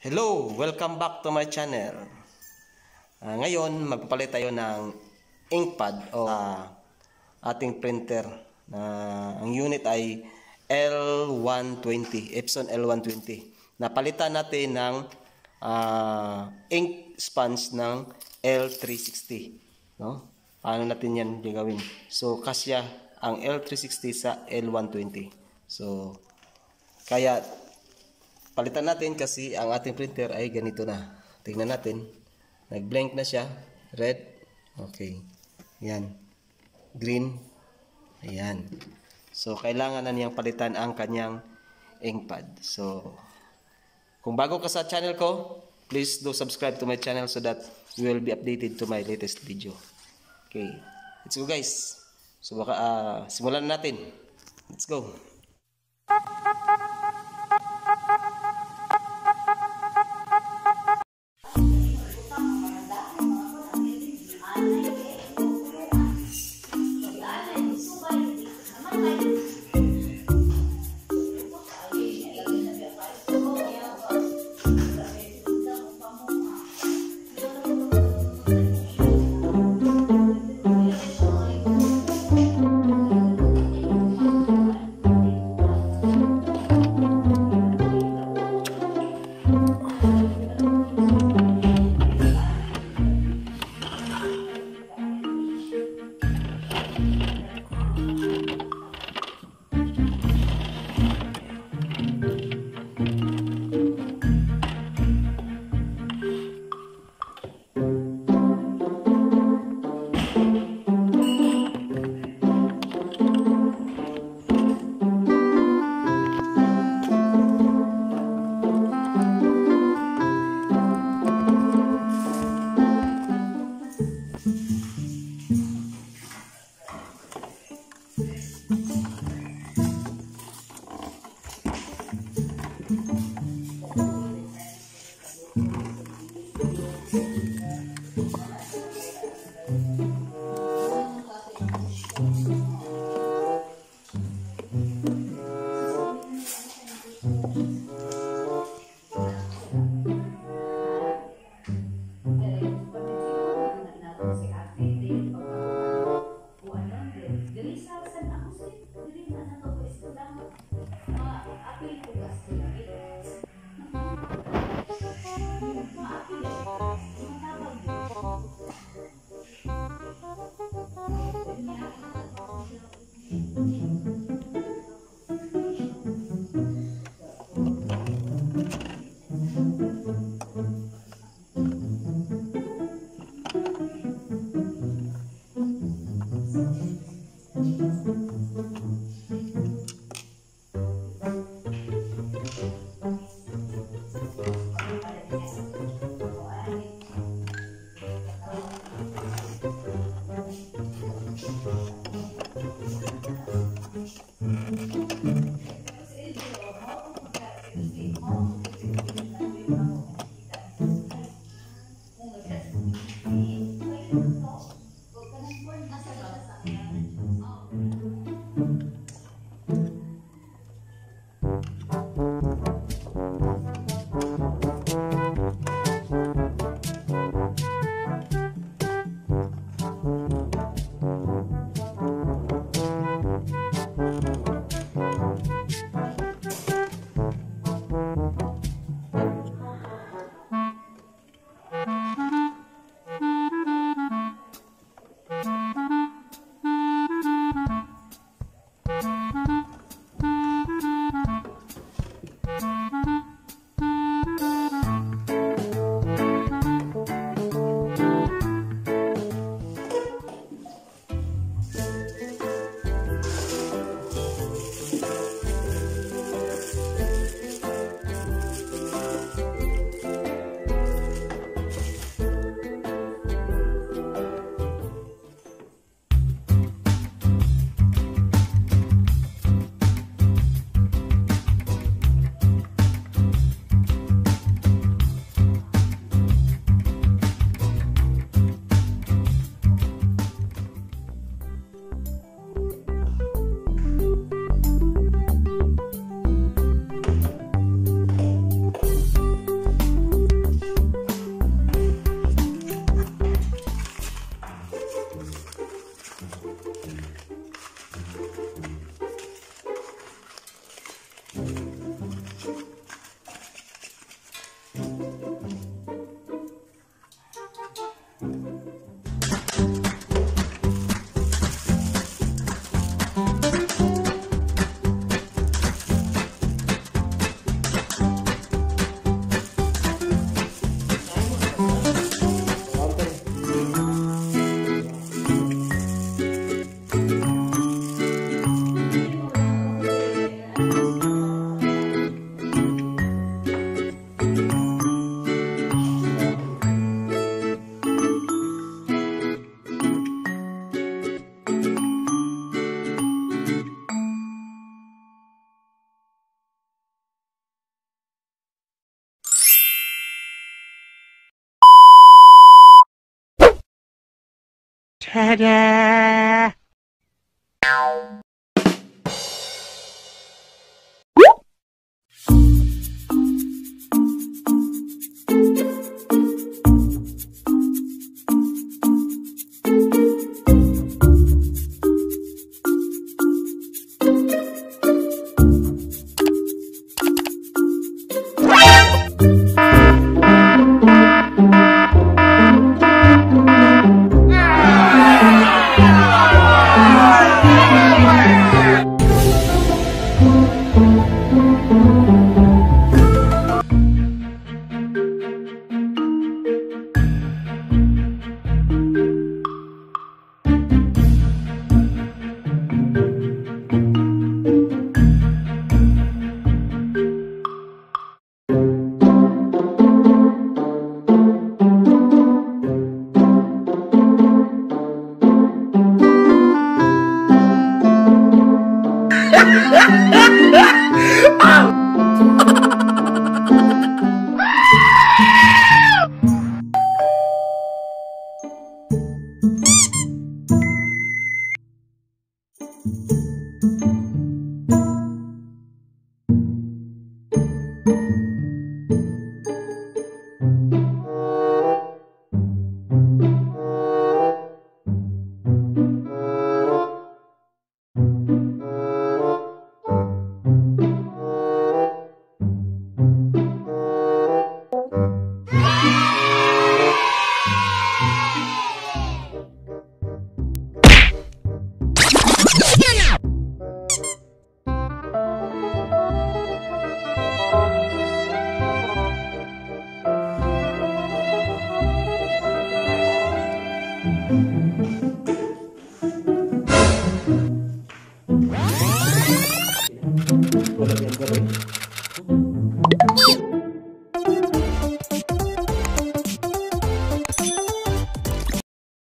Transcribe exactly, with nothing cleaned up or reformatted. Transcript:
Hello! Welcome back to my channel. Uh, ngayon, magpapalit tayo ng ink pad o uh, ating printer. Uh, ang unit ay L one twenty, Epson L one twenty. Napalitan natin ng uh, ink sponge ng L three sixty. No? Paano natin yan gagawin? So, kasya ang L three sixty sa L one twenty. So, kaya palitan natin kasi ang ating printer ay ganito na. Tingnan natin. Nag-blank na siya. Red. Okay. Yan. Green. Ayan. So, kailangan na niyang palitan ang kanyang ink pad. So, kung bago ka sa channel ko, please do subscribe to my channel so that you will be updated to my latest video. Okay. Let's go guys. So, baka uh, simulan na natin. Let's go. Ta-da! Wala yung gawin.